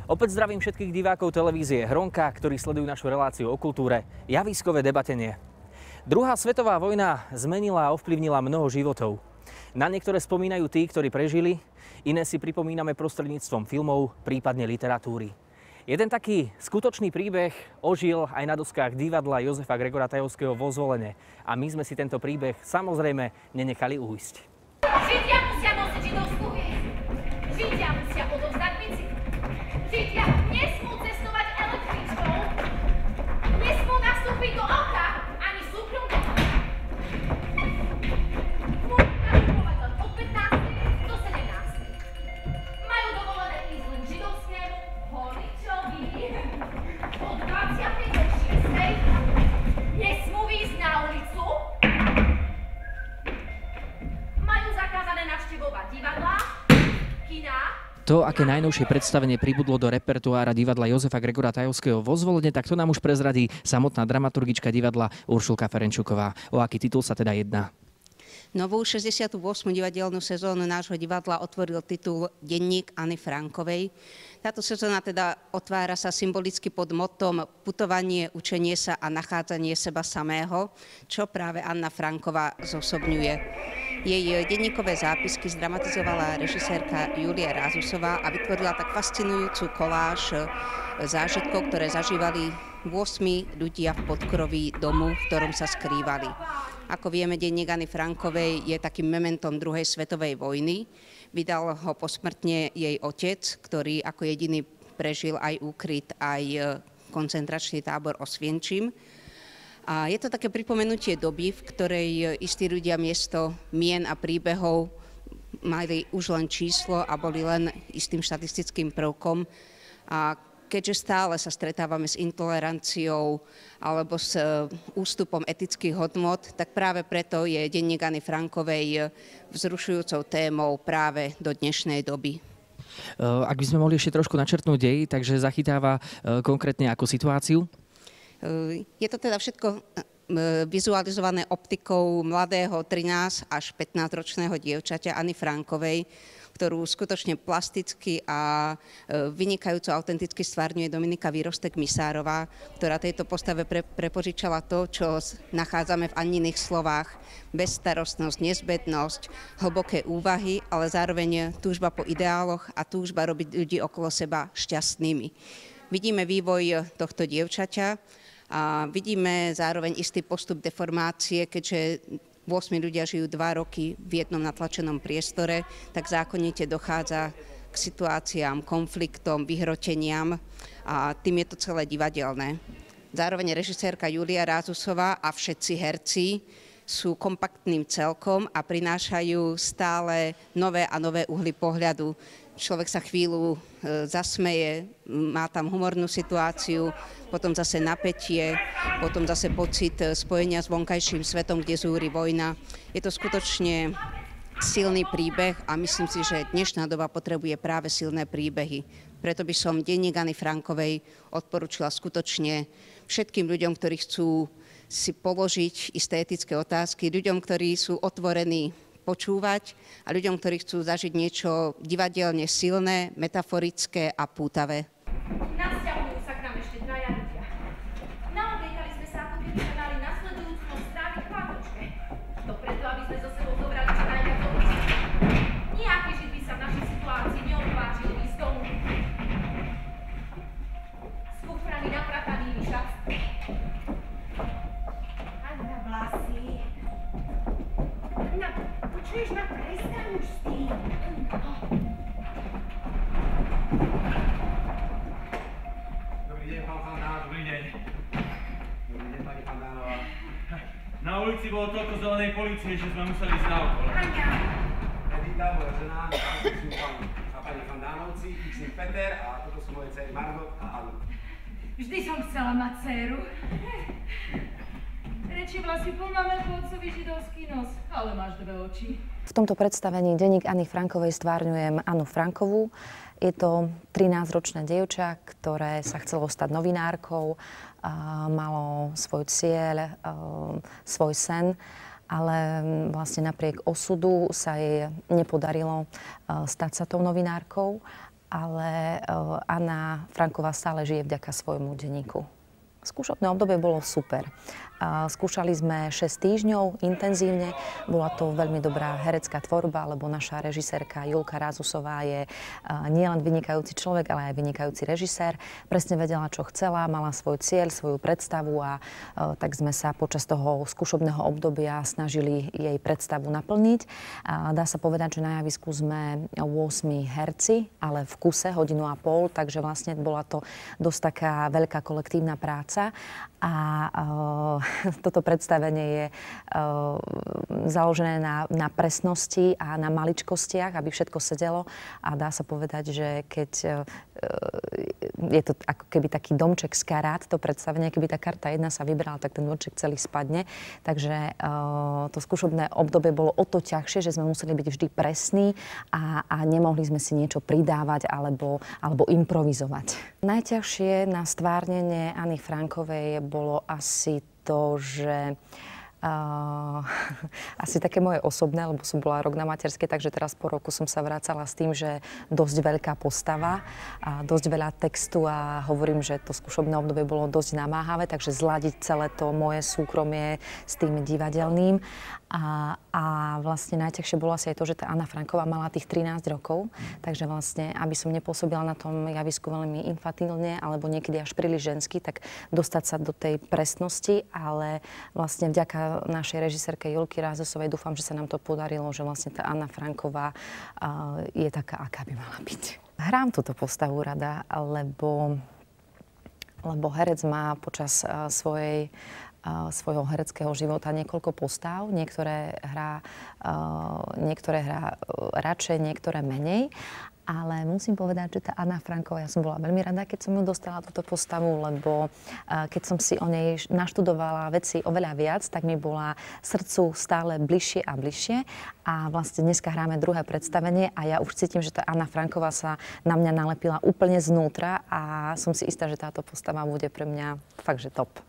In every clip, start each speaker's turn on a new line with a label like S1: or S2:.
S1: Opäť zdravím všetkých divákov televízie Hronka, ktorí sledujú našu reláciu o kultúre Javiskové debatenie. Druhá svetová vojna zmenila a ovplyvnila mnoho životov. Na niektoré spomínajú tí, ktorí prežili, iné si pripomíname prostredníctvom filmov, prípadne literatúry. Jeden taký skutočný príbeh ožil aj na doskách divadla Jozefa Gregora Tajovského vo Zvolene. A my sme si tento príbeh samozrejme nenechali ujsť.
S2: Židia musia nosiť židovskú hviezdu. Židia musia odovzdať bicykel. Židia nesmú cestovať električkou. Nesmú nastúpiť do auta ani súkromne. Môžu nakupovať len od 15. do 17. Majú dovolené ísť len židovskému holičovi. Od 20. do 6. Nesmú ísť na ulicu. Majú zakázané navštevovať divadlá, kina.
S1: To, aké najnovšie predstavenie pribudlo do repertoára divadla Jozefa Gregora Tajovského vo Zvolene, tak to nám už prezradí samotná dramaturgička divadla Uršulka Ferenčuková. O aký titul sa teda jedná?
S3: Novú 68. divadelnú sezónu nášho divadla otvoril titul Denník Anny Frankovej. Táto sezóna teda otvára sa symbolicky pod motom putovanie, učenie sa a nachádzanie seba samého, čo práve Anna Franková zosobňuje. Jej denníkové zápisky zdramatizovala režisérka Julia Rázusová a vytvorila tak fascinujúcu koláž zážitkov, ktoré zažívali 8 ľudia v podkroví domu, v ktorom sa skrývali. Ako vieme, denník Anny Frankovej je takým mementom druhej svetovej vojny. Vydal ho posmrtne jej otec, ktorý ako jediný prežil aj úkryt, aj koncentračný tábor Osvienčim. A je to také pripomenutie doby, v ktorej istí ľudia miesto mien a príbehov mali už len číslo a boli len istým štatistickým prvkom. A keďže stále sa stretávame s intoleranciou alebo s ústupom etických hodnôt, tak práve preto je denník Anny Frankovej vzrušujúcou témou práve do dnešnej doby.
S1: Ak by sme mohli ešte trošku načrtnúť dej, takže zachytáva konkrétne akú situáciu?
S3: Je to teda všetko vizualizované optikou mladého 13 až 15-ročného dievčaťa Anny Frankovej, ktorú skutočne plasticky a vynikajúco autenticky stvárňuje Dominika Výrostek-Misárová, ktorá tejto postave prepožičala to, čo nachádzame v Anniných slovách. Bezstarostnosť, nezbednosť, hlboké úvahy, ale zároveň túžba po ideáloch a túžba robiť ľudí okolo seba šťastnými. Vidíme vývoj tohto dievčaťa a vidíme zároveň istý postup deformácie, keďže 8 ľudia žijú 2 roky v jednom natlačenom priestore, tak zákonite dochádza k situáciám, konfliktom, vyhroteniam a tým je to celé divadelné. Zároveň režisérka Julia Rázusová a všetci herci sú kompaktným celkom a prinášajú stále nové a nové uhly pohľadu. Človek sa chvíľu zasmeje, má tam humornú situáciu, potom zase napätie, potom zase pocit spojenia s vonkajším svetom, kde zúri vojna. Je to skutočne silný príbeh a myslím si, že dnešná doba potrebuje práve silné príbehy. Preto by som denník Anny Frankovej odporúčila skutočne všetkým ľuďom, ktorí chcú si položiť isté etické otázky, ľuďom, ktorí sú otvorení počúvať a ľuďom, ktorí chcú zažiť niečo divadelne silné, metaforické a pútavé.
S2: Nasťahujú sa k nám ešte 2 ľudia. Naobliekali sme sa, ako keby sme mali nasledujúcu noc stráviť v chlátočke. To preto, aby sme so sebou zobrali čo najviac ovocia. Nejaký žid by sa v našej situácii neodvážil ísť z domu. S kuframi napratanými šatmi. Anna, vlasy. Anna, počuješ ma? Prestaň už s tým.
S4: Dobrý deň, pán Fandán, dobrý deň. Dobrý deň, pani Fandánová. Na ulici bolo toľko zelenej polície, že sme museli ísť na okolo.
S2: Ania.
S4: Edita, moja žena, to sú a pani Fandánovci, ich syn Peter a toto sú moje dcery Margot a Anna.
S2: Vždy som chcela mať dcéru. Rečie vlasy pomáme po otcovi židovský nos, ale máš 2 oči.
S5: V tomto predstavení denník Anny Frankovej stvárňujem Annu Frankovú. Je to 13-ročné dievča, ktoré sa chcelo stať novinárkou, malo svoj cieľ, svoj sen, ale vlastne napriek osudu sa jej nepodarilo stať sa tou novinárkou ale Anna Franková stále žije vďaka svojmu denníku. Skúšobné obdobie bolo super. Skúšali sme 6 týždňov intenzívne. Bola to veľmi dobrá herecká tvorba, lebo naša režisérka Julka Rázusová je nielen vynikajúci človek, ale aj vynikajúci režisér. Presne vedela, čo chcela, mala svoj cieľ, svoju predstavu a tak sme sa počas toho skúšobného obdobia snažili jej predstavu naplniť. Dá sa povedať, že na javisku sme 8 herci, ale v kuse 1,5 hodiny, takže vlastne bola to dosť taká veľká kolektívna práca. A toto predstavenie je založené na presnosti a na maličkostiach, aby všetko sedelo. A dá sa povedať, že keď je to ako keby taký domček z karát, to predstavenie, keby tá karta 1 sa vybrala, tak ten domček celý spadne. Takže to skúšobné obdobie bolo o to ťažšie, že sme museli byť vždy presní a nemohli sme si niečo pridávať alebo improvizovať. Najťažšie na stvárnenie Anny Frankovej bolo asi to, že asi také moje osobné, lebo som bola rok na materskej, takže teraz po roku som sa vracala s tým, že dosť veľká postava a dosť veľa textu a hovorím, že to skúšobné obdobie bolo dosť namáhavé, takže zladiť celé to moje súkromie s tým divadelným. A vlastne najťažšie bolo asi aj to, že tá Anna Franková mala tých 13 rokov, takže vlastne, aby som nepôsobila na tom javisku veľmi infantilne alebo niekedy až príliš žensky, tak dostať sa do tej presnosti, ale vlastne vďaka našej režisérke Julky Rázusovej dúfam, že sa nám to podarilo, že vlastne tá Anna Franková je taká, aká by mala byť. Hrám túto postavu rada, lebo herec má počas svojho hereckého života niekoľko postav. Niektoré hrá radšej, niektoré menej. Ale musím povedať, že tá Anna Franková, ja som bola veľmi rada, keď som ju dostala túto postavu, lebo keď som si o nej naštudovala veci oveľa viac, tak mi bola srdcu stále bližšie a bližšie. A vlastne dneska hráme druhé predstavenie a ja už cítim, že tá Anna Franková sa na mňa nalepila úplne znútra a som si istá, že táto postava bude pre mňa fakt, že top.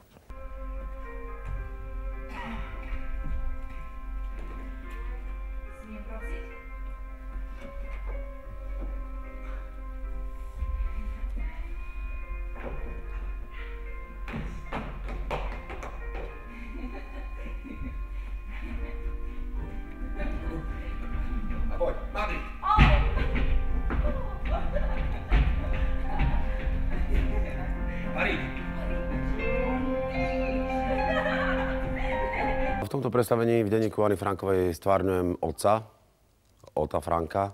S6: V tomto predstavení v denníku Anny Frankovej stvárňujem Ota Franka.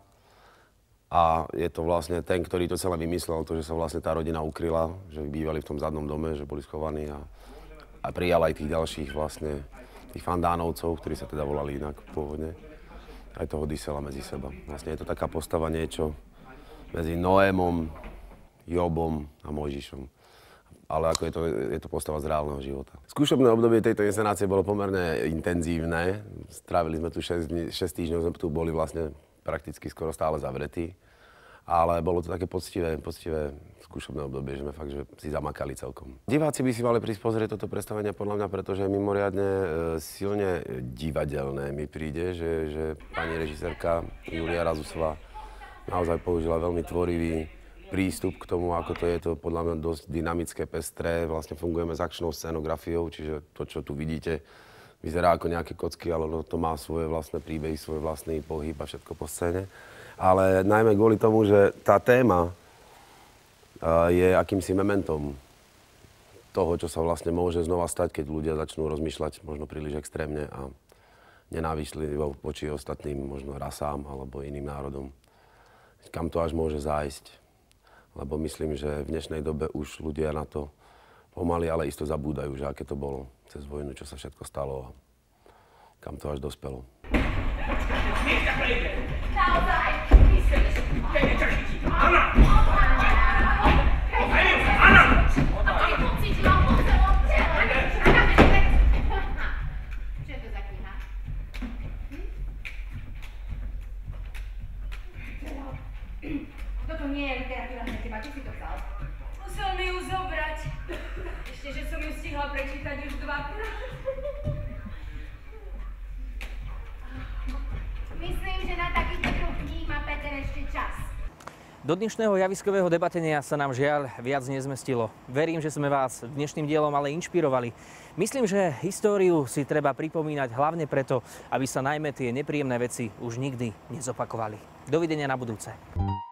S6: A je to vlastne ten, ktorý to celé vymyslel, to, že sa vlastne tá rodina ukryla, že bývali v tom zadnom dome, že boli schovaní a prijal aj tých ďalších vlastne, tých fandánovcov, ktorí sa teda volali inak pôvodne. Aj toho Dysela medzi seba. Vlastne je to taká postava niečo medzi Noémom, Jobom a Mojžišom. Ale ako je to postava z reálneho života. Skúšobné obdobie tejto inscenácie bolo pomerne intenzívne. Strávili sme tu 6 týždňov, sme tu boli vlastne prakticky skoro stále zavretí. Ale bolo to také poctivé skúšobné obdobie, že sme fakt že si zamakali celkom. Diváci by si mali prísť pozrieť toto predstavenie podľa mňa, pretože je mimoriadne silne divadelné mi príde, že pani režisérka Julia Rázusová naozaj použila veľmi tvorivý prístup k tomu, ako to je to podľa mňa dosť dynamické, pestré. Vlastne fungujeme s akčnou scenografiou, čiže to, čo tu vidíte, vyzerá ako nejaké kocky, ale to má svoje vlastné príbehy, svoj vlastný pohyb a všetko po scéne. Ale najmä kvôli tomu, že tá téma je akýmsi mementom toho, čo sa vlastne môže znova stať, keď ľudia začnú rozmýšľať možno príliš extrémne a nenávislivo voči ostatným možno rasám alebo iným národom. Kam to až môže zájsť. Lebo myslím, že v dnešnej dobe už ľudia na to pomaly, ale isto zabúdajú, že aké to bolo cez vojnu, čo sa všetko stalo a kam to až dospelo.
S2: Toto nie je literatúra pre teba, ty si to vzal. Musel mi ju zobrať. Ešte, že som ju stihla prečítať už 2-krát. Myslím, že na takýto druh kníh má Peter ešte čas.
S1: Do dnešného javiskového debatenia sa nám žiaľ viac nezmestilo. Verím, že sme vás dnešným dielom ale inšpirovali. Myslím, že históriu si treba pripomínať hlavne preto, aby sa najmä tie nepríjemné veci už nikdy nezopakovali. Dovidenia na budúce.